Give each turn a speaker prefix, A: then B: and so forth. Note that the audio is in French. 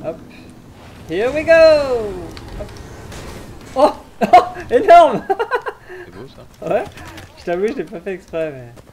A: Hop. Here we go. Hop. Oh, oh, énorme.
B: C'est beau ça.
A: Ouais, je t'avoue, je l'ai pas fait exprès, mais...